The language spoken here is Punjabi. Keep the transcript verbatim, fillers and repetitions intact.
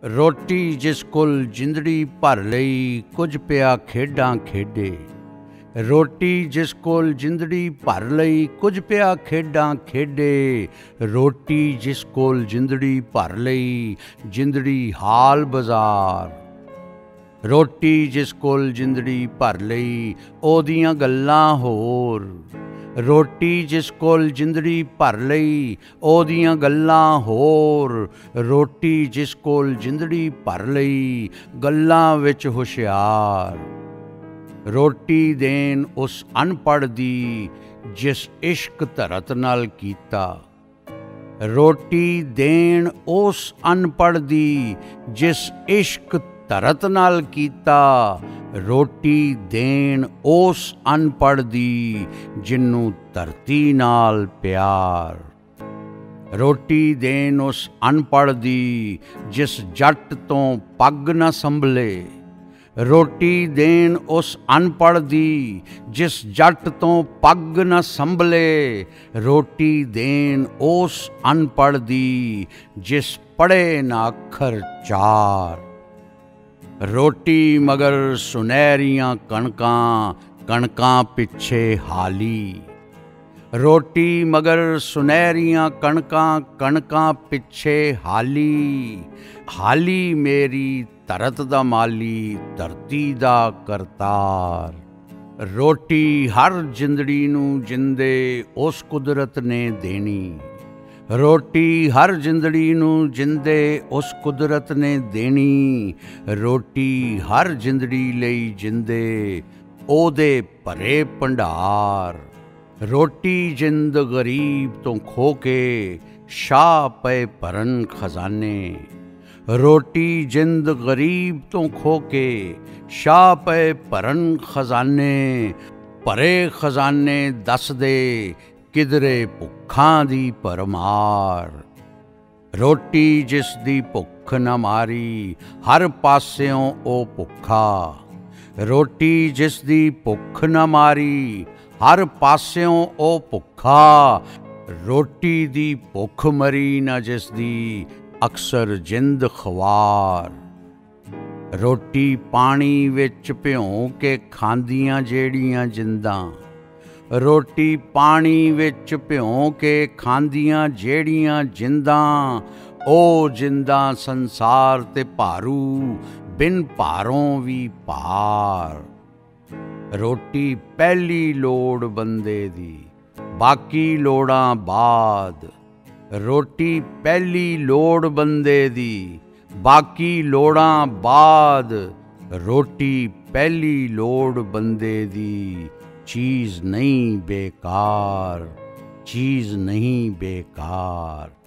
ਰੋਟੀ ਜਿਸ ਕੋਲ ਜਿੰਦੜੀ ਭਰ ਲਈ, ਕੁਝ ਪਿਆ ਖੇਡਾਂ ਖੇਡੇ। ਰੋਟੀ ਜਿਸ ਕੋਲ ਜਿੰਦੜੀ ਭਰ ਲਈ, ਕੁਝ ਪਿਆ ਖੇਡਾਂ ਖੇਡੇ। ਰੋਟੀ ਜਿਸ ਕੋਲ ਜਿੰਦੜੀ ਭਰ ਲਈ, ਜਿੰਦੜੀ ਹਾਲ ਬਾਜ਼ਾਰ। ਰੋਟੀ ਜਿਸ ਕੋਲ ਜਿੰਦੜੀ ਭਰ ਲਈ, ਉਹਦੀਆਂ ਗੱਲਾਂ ਹੋਰ। ਰੋਟੀ ਜਿਸ ਕੋਲ ਜਿੰਦੜੀ ਭਰ ਲਈ, ਉਹਦੀਆਂ ਗੱਲਾਂ ਹੋਰ। ਰੋਟੀ ਜਿਸ ਕੋਲ ਜਿੰਦੜੀ ਭਰ ਲਈ, ਗੱਲਾਂ ਵਿੱਚ ਹੁਸ਼ਿਆਰ। ਰੋਟੀ ਦੇਣ ਉਸ ਅਨਪੜ੍ਹ ਦੀ, ਜਿਸ ਇਸ਼ਕ ਧਰਤ ਨਾਲ ਕੀਤਾ। ਰੋਟੀ ਦੇਣ ਉਸ ਅਨਪੜ੍ਹ ਦੀ, ਜਿਸ ਇਸ਼ਕ ਧਰਤ ਨਾਲ ਕੀਤਾ। ਰੋਟੀ ਦੇਣ ਉਸ ਅਨਪੜ੍ਹ ਦੀ, ਜਿਹਨੂੰ ਧਰਤੀ ਨਾਲ ਪਿਆਰ। ਰੋਟੀ ਦੇਣ ਉਸ ਅਨਪੜ੍ਹ ਦੀ, ਜਿਸ ਜੱਟ ਤੋਂ ਪੱਗ ਨਾ ਸੰਭਲੇ। ਰੋਟੀ ਦੇਣ ਉਸ ਅਨਪੜ੍ਹ ਦੀ, ਜਿਸ ਜੱਟ ਤੋਂ ਪੱਗ ਨਾ ਸੰਭਲੇ। ਰੋਟੀ ਦੇਣ ਉਸ ਅਨਪੜ੍ਹ ਦੀ, ਜਿਸ ਪੜ੍ਹੇ ਨਾ ਅੱਖਰ ਚਾਰ। ਰੋਟੀ ਮਗਰ ਸੁਨਹਿਰੀਆਂ ਕਣਕਾਂ, ਕਣਕਾਂ ਪਿੱਛੇ ਹਾਲੀ। ਰੋਟੀ ਮਗਰ ਸੁਨਹਿਰੀਆਂ ਕਣਕਾਂ, ਕਣਕਾਂ ਪਿੱਛੇ ਹਾਲੀ। ਹਾਲੀ ਮੇਰੀ ਧਰਤ ਦਾ ਮਾਲੀ, ਧਰਤੀ ਦਾ ਕਰਤਾਰ। ਰੋਟੀ ਹਰ ਜਿੰਦੜੀ ਨੂੰ ਜਿੰਦੇ ਉਸ ਕੁਦਰਤ ਨੇ ਦੇਣੀ। ਰੋਟੀ ਹਰ ਜਿੰਦੜੀ ਨੂੰ ਜਿੰਦੇ ਉਸ ਕੁਦਰਤ ਨੇ ਦੇਣੀ। ਰੋਟੀ ਹਰ ਜਿੰਦੜੀ ਲਈ ਜਿੰਦੇ ਉਹਦੇ ਭਰੇ ਭੰਡਾਰ। ਰੋਟੀ ਜਿੰਦ ਗਰੀਬ ਤੋਂ ਖੋ ਕੇ, ਸ਼ਾਹ ਪਏ ਭਰਨ ਖਜ਼ਾਨੇ। ਰੋਟੀ ਜਿੰਦ ਗਰੀਬ ਤੋਂ ਖੋ ਕੇ, ਸ਼ਾਹ ਪਏ ਭਰਨ ਖਜ਼ਾਨੇ। ਭਰੇ ਖਜ਼ਾਨੇ ਦੱਸਦੇ, ਕਿਧਰੇ ਭੁੱਖਾਂ ਦੀ ਭਰਮਾਰ। ਰੋਟੀ ਜਿਸ ਦੀ ਭੁੱਖ ਨਾ ਮਾਰੀ, ਹਰ ਪਾਸਿਓਂ ਉਹ ਭੁੱਖਾ। ਰੋਟੀ ਜਿਸ ਦੀ ਭੁੱਖ ਨਾ ਮਾਰੀ, ਹਰ ਪਾਸਿਓਂ ਉਹ ਭੁੱਖਾ। ਰੋਟੀ ਦੀ ਭੁੱਖ ਮਰੀ ਨਾ ਜਿਸ ਦੀ, ਅਕਸਰ ਜਿੰਦ ਖਵਾਰ। ਰੋਟੀ ਪਾਣੀ ਵਿੱਚ ਭਿਉਂ ਕੇ ਖਾਂਦੀਆਂ ਜਿਹੜੀਆਂ ਜਿੰਦਾਂ। ਰੋਟੀ ਪਾਣੀ ਵਿੱਚ ਭਿਉਂ ਕੇ ਖਾਂਦੀਆਂ ਜਿਹੜੀਆਂ ਜਿੰਦਾਂ। ਉਹ ਜਿੰਦਾਂ ਸੰਸਾਰ ਤੇ ਭਾਰੂ, ਬਿਨ ਭਾਰੋਂ ਵੀ ਭਾਰ। ਰੋਟੀ ਪਹਿਲੀ ਲੋੜ ਬੰਦੇ ਦੀ, ਬਾਕੀ ਲੋੜਾਂ ਬਾਅਦ। ਰੋਟੀ ਪਹਿਲੀ ਲੋੜ ਬੰਦੇ ਦੀ, ਬਾਕੀ ਲੋੜਾਂ ਬਾਅਦ। ਰੋਟੀ ਪਹਿਲੀ ਲੋੜ ਬੰਦੇ ਦੀ, चीज़ नहीं बेकार, चीज़ नहीं बेकार।